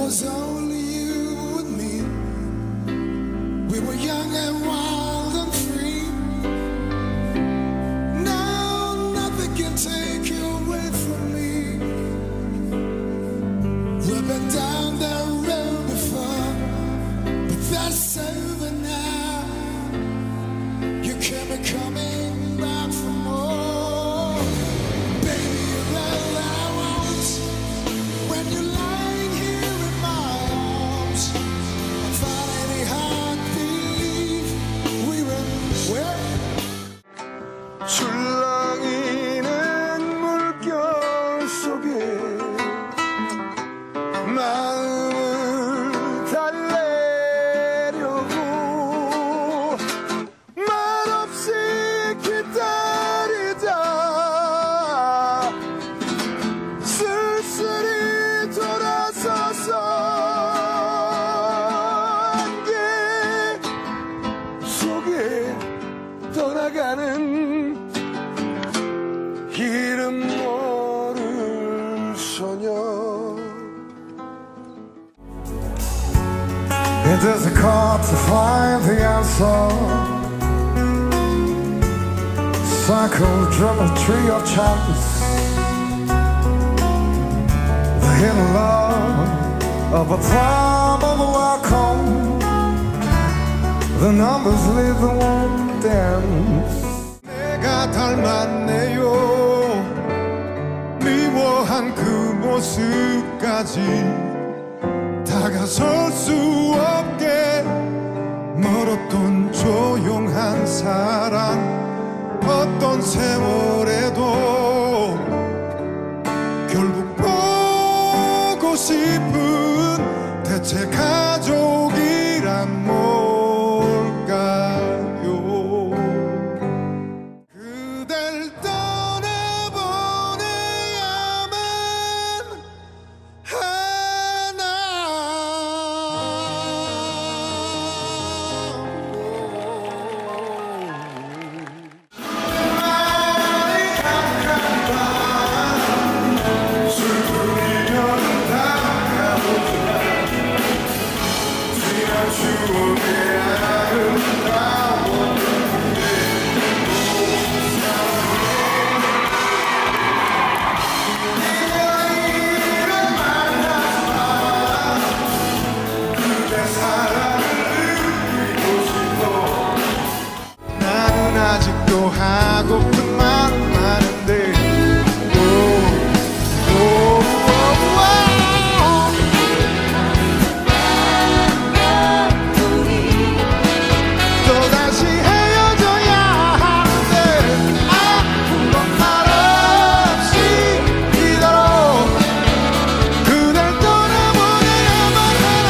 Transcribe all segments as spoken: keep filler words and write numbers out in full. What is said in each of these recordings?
was only you and me. We were young and wild and free. Now nothing can take you away from me. We've been down that road before, but that's over now. You can't be coming back for more. Baby, you're all I want. When you're lying here in my arms, I find it hard to believe we were where? 출렁이는 물결 속에 마음을 달래려고 말없이 기다리자 쓸쓸히 돌아서서 안개 속에 떠나가는 이름 모를 소녀. It is difficult to find the answer. Psychogeometry of chance, the hidden love of a prime of a welcome. The numbers leave the one dance. 내가 닮았네요. 미워한 그 모습까지 다가설 수 없게 멀었던 조용한 사랑. 어떤 세월에도 결국 보고 싶은 대체 가족이란 뭘까요? 그댈 떠나보내야만 하나. 나는 아직도 하고픈 말은 많은데 오, 오, 오, 오. 또다시 헤어져야 하는데 아무런 말 없이 이대로 그댈 떠나보내야만 하나.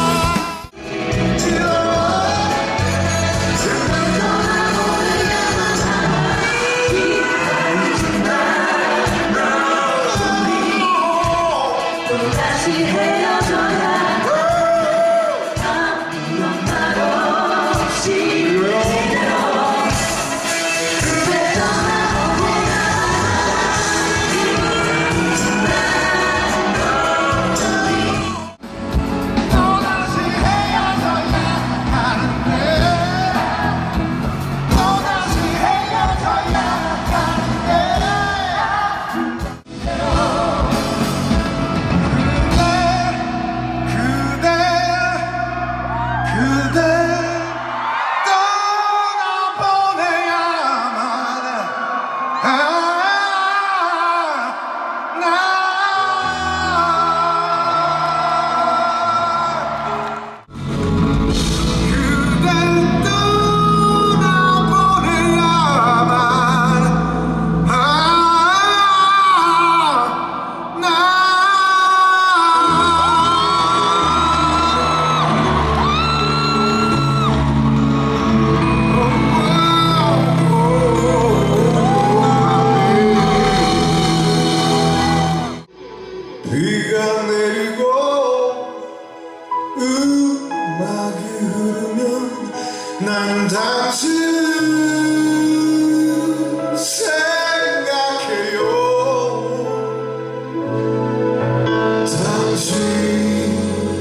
다시 헤어져야 아무런 말 없이 이대로 그대 또다시 헤어져야 하는데 또다시 헤어져야 하는데 그대 그대 떠나보내야만 아, 나 그댈 떠나보내야만 아, 나 비가 내리고 음악이 흐르면 난 당신 생각해요. 당신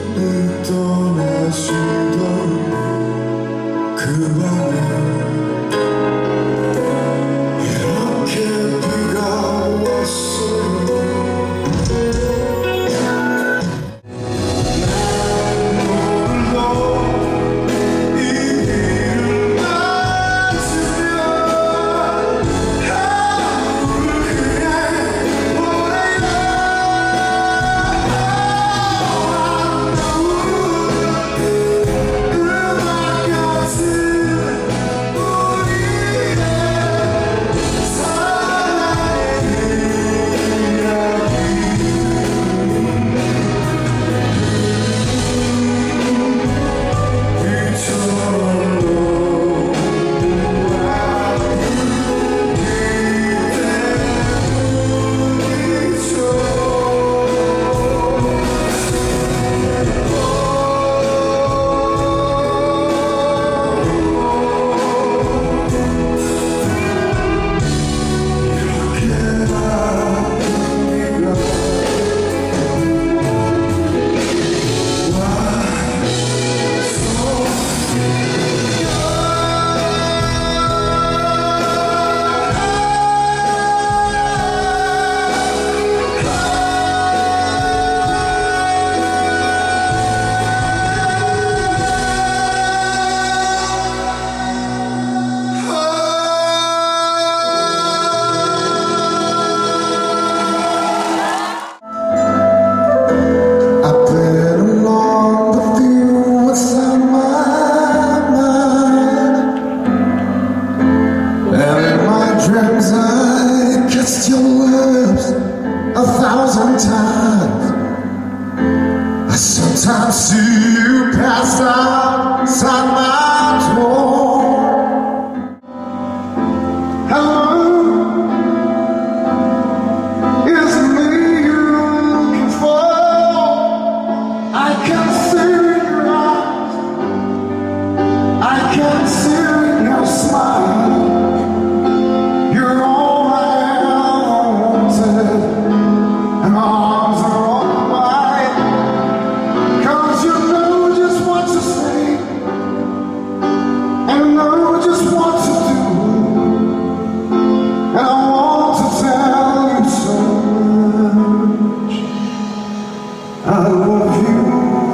sometimes, I sometimes see you pass outside my door. Hello, is it me you're looking for? I can see your eyes, I can see your smile. You're all I ever wanted, and my arms are open wide, 'cause you know just what to say, and know just what to do, and I want to tell you so much. I love you.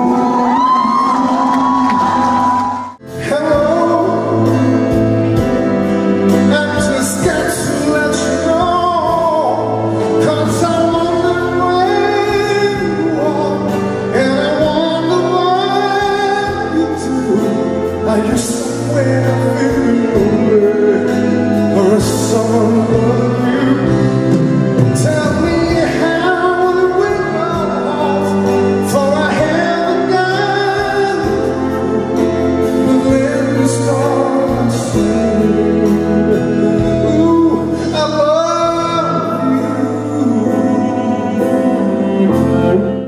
Hello, and just get to let you know, 'cause I wonder where you are, and I wonder what you do. Are you somewhere feeling lonely, or is someone loving you? Tell me how to win my heart, for I haven't got it. But when you start singing, ooh, I love you.